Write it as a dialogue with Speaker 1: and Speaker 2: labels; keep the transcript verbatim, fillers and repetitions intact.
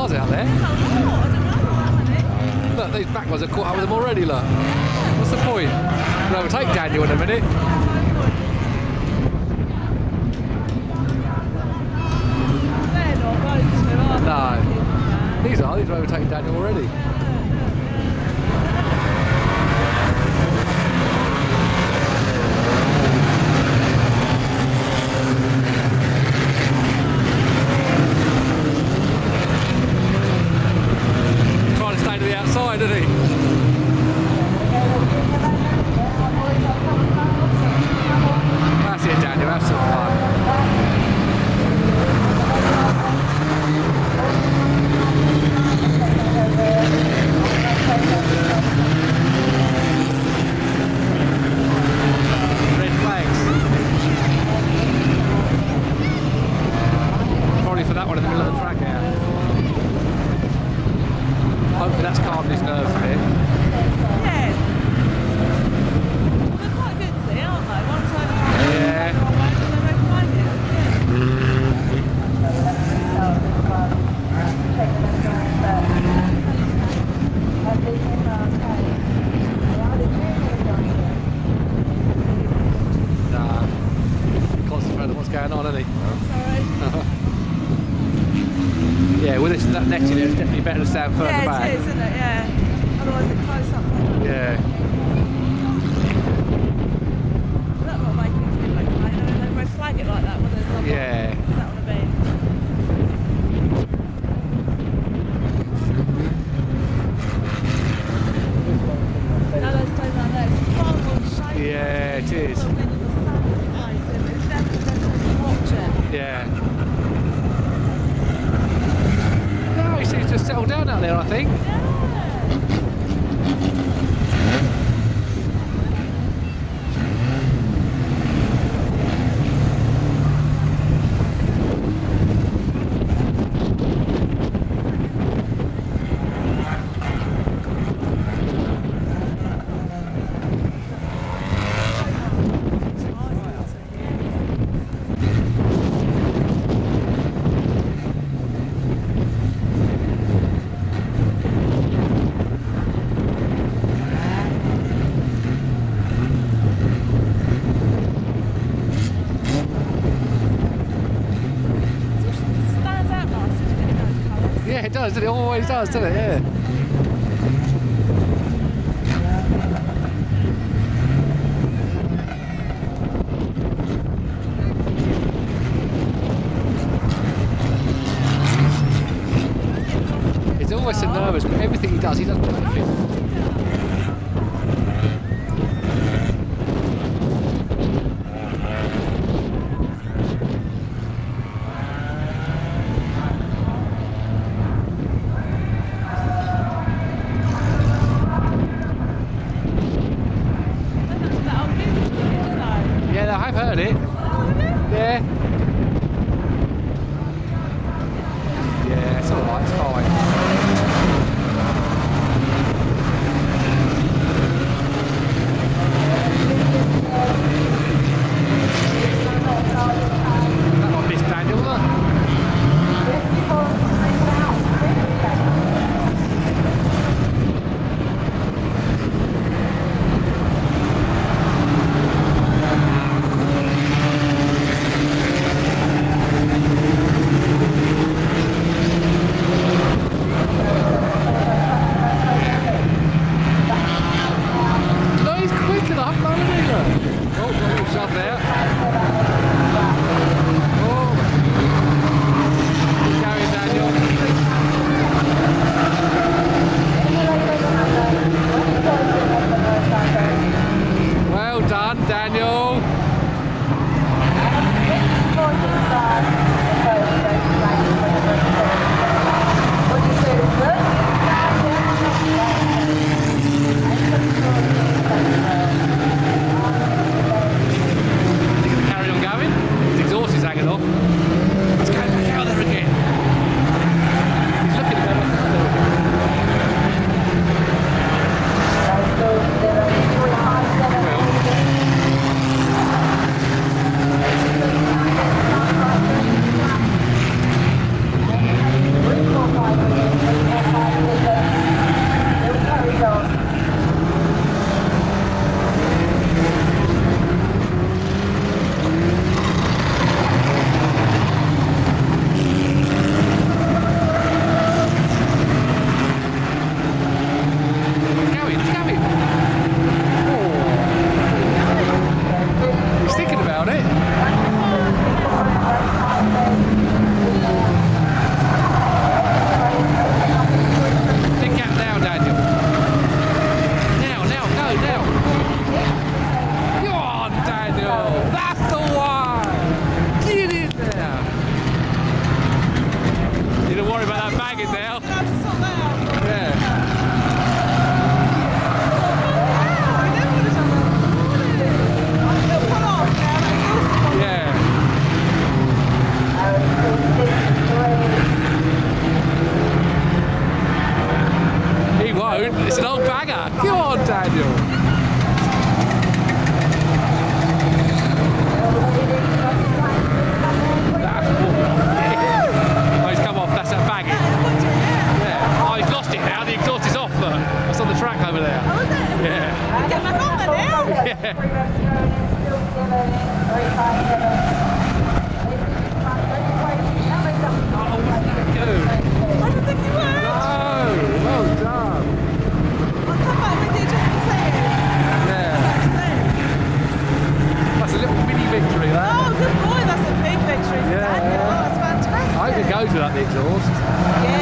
Speaker 1: cars out there. Look, these back ones have caught up with them already, look. What's the point? We'll overtake Daniel in a minute. No. These are, these are overtaking Daniel already. Trying to stay to the outside, isn't he? That's it, Daniel, have some fun. Red flags. Probably for that one in the middle of the track out. Hopefully that's calmed his nerves a bit.
Speaker 2: Yeah. They're quite good today, aren't they? One time
Speaker 1: Yeah.
Speaker 2: they recommend it.
Speaker 1: Nah. Concentrate on what's going on, isn't he?
Speaker 2: Sorry.
Speaker 1: Yeah, with this that netting it's definitely better to stand further
Speaker 2: Yeah,
Speaker 1: back.
Speaker 2: it is, isn't it? Yeah. Otherwise it close up.
Speaker 1: Yeah.
Speaker 2: That's not making it seem like they don't red flag it like that when there's someone
Speaker 1: Yeah.
Speaker 2: sat on a bench. No, they're staying down there. It's far more shady.
Speaker 1: Yeah, it is.
Speaker 2: It's definitely definitely watch it.
Speaker 1: Yeah. No, he seems to have settled down out there, I think. Yeah, it does, doesn't it? Always does, doesn't it? Yeah. He's always so nervous, but everything he does, he does perfect. Yeah, I've heard it. Yeah. Yeah, it's alright, it's fine. Oh, wasn't that good?
Speaker 2: I didn't think you would.
Speaker 1: No, well done.
Speaker 2: I'll come back with you just to say it.
Speaker 1: Yeah,
Speaker 2: That's
Speaker 1: that's a little mini victory, that.
Speaker 2: Oh, good boy. That's a big victory for
Speaker 1: Yeah.
Speaker 2: Daniel. Oh, that's fantastic.
Speaker 1: I hope it goes without the exhaust.
Speaker 2: Yeah,